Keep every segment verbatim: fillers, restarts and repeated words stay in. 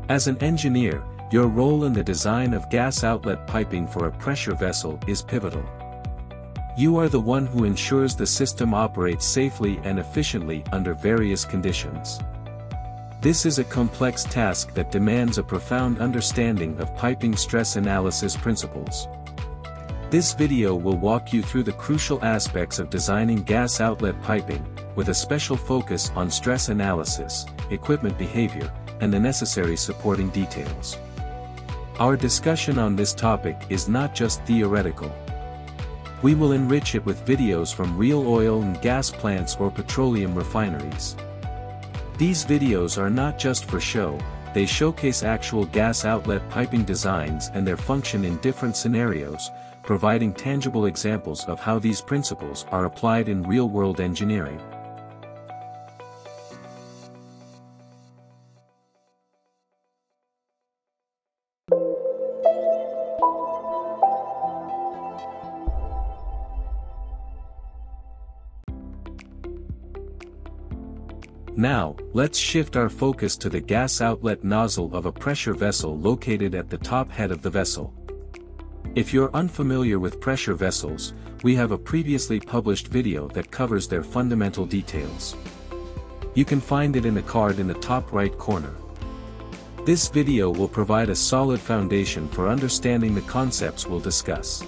As an engineer, your role in the design of gas outlet piping for a pressure vessel is pivotal. You are the one who ensures the system operates safely and efficiently under various conditions. This is a complex task that demands a profound understanding of piping stress analysis principles. This video will walk you through the crucial aspects of designing gas outlet piping, with a special focus on stress analysis, equipment behavior, and the necessary supporting details. Our discussion on this topic is not just theoretical. We will enrich it with videos from real oil and gas plants or petroleum refineries. These videos are not just for show, they showcase actual gas outlet piping designs and their function in different scenarios, providing tangible examples of how these principles are applied in real-world engineering. Now, let's shift our focus to the gas outlet nozzle of a pressure vessel located at the top head of the vessel. If you're unfamiliar with pressure vessels, we have a previously published video that covers their fundamental details. You can find it in the card in the top right corner. This video will provide a solid foundation for understanding the concepts we'll discuss.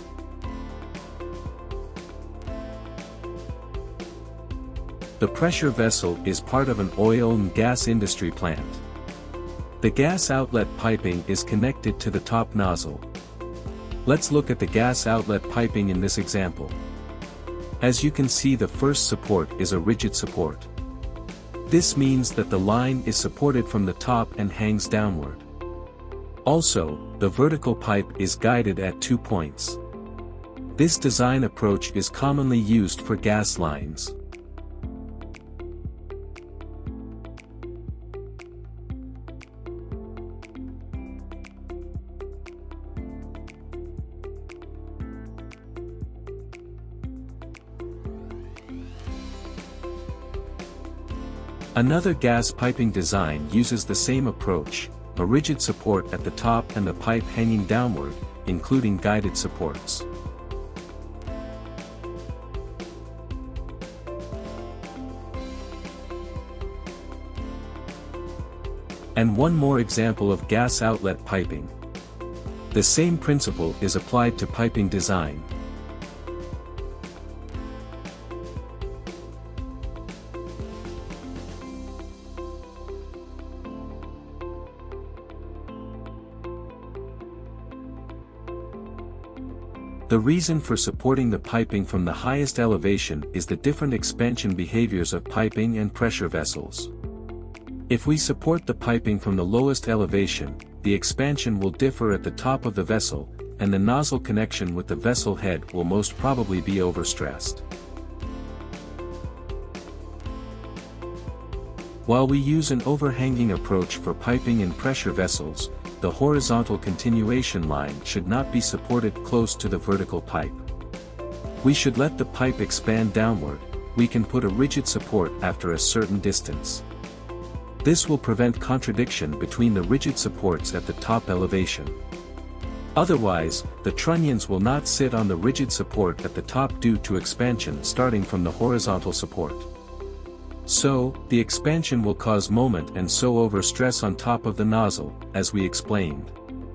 The pressure vessel is part of an oil and gas industry plant. The gas outlet piping is connected to the top nozzle. Let's look at the gas outlet piping in this example. As you can see, the first support is a rigid support. This means that the line is supported from the top and hangs downward. Also, the vertical pipe is guided at two points. This design approach is commonly used for gas lines. Another gas piping design uses the same approach, a rigid support at the top and the pipe hanging downward, including guided supports. And one more example of gas outlet piping. The same principle is applied to piping design. The reason for supporting the piping from the highest elevation is the different expansion behaviors of piping and pressure vessels. If we support the piping from the lowest elevation, the expansion will differ at the top of the vessel, and the nozzle connection with the vessel head will most probably be overstressed. While we use an overhanging approach for piping in pressure vessels, the horizontal continuation line should not be supported close to the vertical pipe. We should let the pipe expand downward. We can put a rigid support after a certain distance. This will prevent contradiction between the rigid supports at the top elevation. Otherwise, the trunnions will not sit on the rigid support at the top due to expansion starting from the horizontal support. So, the expansion will cause moment and so overstress on top of the nozzle, as we explained.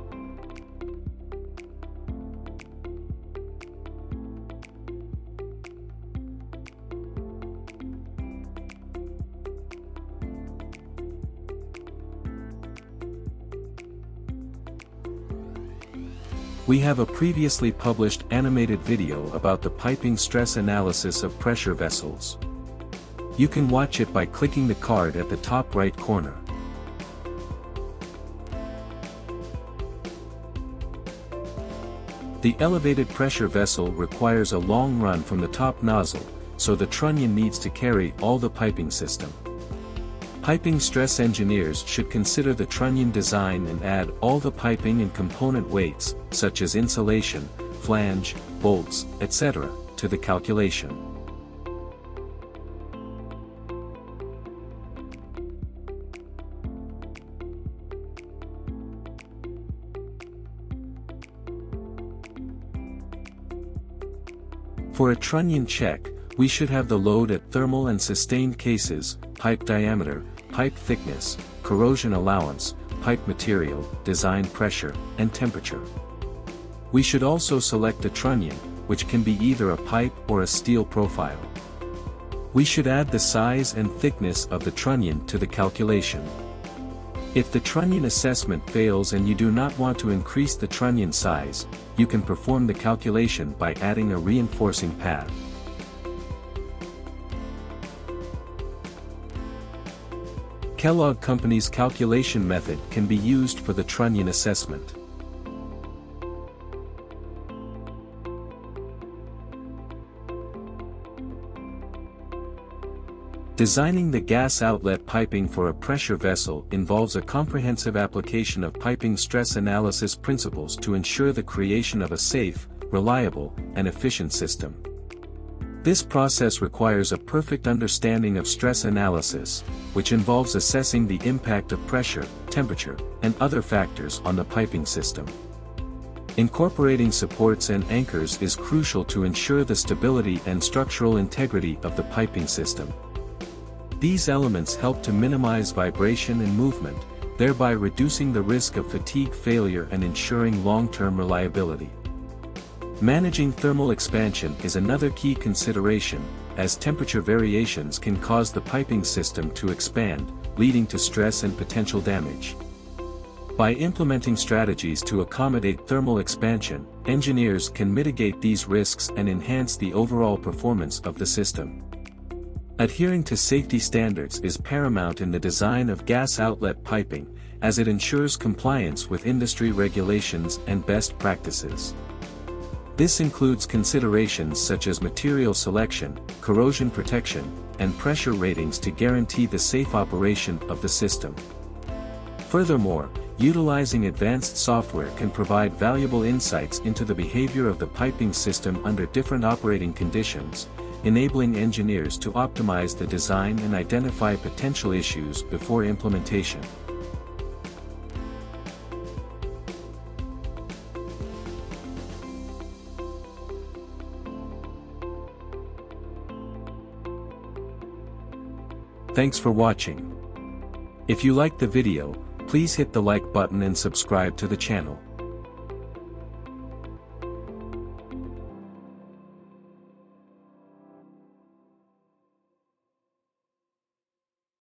We have a previously published animated video about the piping stress analysis of pressure vessels. You can watch it by clicking the card at the top right corner. The elevated pressure vessel requires a long run from the top nozzle, so the trunnion needs to carry all the piping system. Piping stress engineers should consider the trunnion design and add all the piping and component weights, such as insulation, flange, bolts, et cetera, to the calculation. For a trunnion check, we should have the load at thermal and sustained cases, pipe diameter, pipe thickness, corrosion allowance, pipe material, design pressure, and temperature. We should also select a trunnion, which can be either a pipe or a steel profile. We should add the size and thickness of the trunnion to the calculation. If the trunnion assessment fails and you do not want to increase the trunnion size, you can perform the calculation by adding a reinforcing pad. Kellogg Company's calculation method can be used for the trunnion assessment. Designing the gas outlet piping for a pressure vessel involves a comprehensive application of piping stress analysis principles to ensure the creation of a safe, reliable, and efficient system. This process requires a perfect understanding of stress analysis, which involves assessing the impact of pressure, temperature, and other factors on the piping system. Incorporating supports and anchors is crucial to ensure the stability and structural integrity of the piping system. These elements help to minimize vibration and movement, thereby reducing the risk of fatigue failure and ensuring long-term reliability. Managing thermal expansion is another key consideration, as temperature variations can cause the piping system to expand, leading to stress and potential damage. By implementing strategies to accommodate thermal expansion, engineers can mitigate these risks and enhance the overall performance of the system. Adhering to safety standards is paramount in the design of gas outlet piping, as it ensures compliance with industry regulations and best practices. This includes considerations such as material selection, corrosion protection, and pressure ratings to guarantee the safe operation of the system. Furthermore, utilizing advanced software can provide valuable insights into the behavior of the piping system under different operating conditions, enabling engineers to optimize the design and identify potential issues before implementation. Thanks for watching. If you liked the video, please hit the like button and subscribe to the channel.